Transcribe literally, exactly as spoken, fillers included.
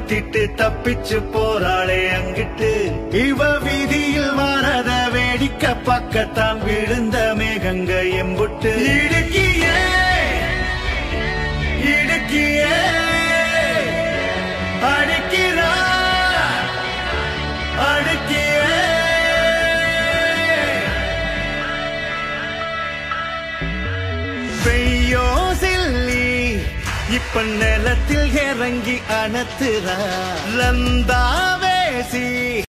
ஊத்திட்டு தப்பிச்சு போறாளே அங்கிட்டு இவ வீதியில் வாரத வேடிக்க பக்கத்தான் விழுந்த மேகங்க எம்புட்டு இடுக்கியே இடுக்கியே அடிக்கிறா அடிக்கியே பெய்யோ சில்லி இப்ப நிலத்தில் இறங்கி அணத்துறா லந்தாவேசி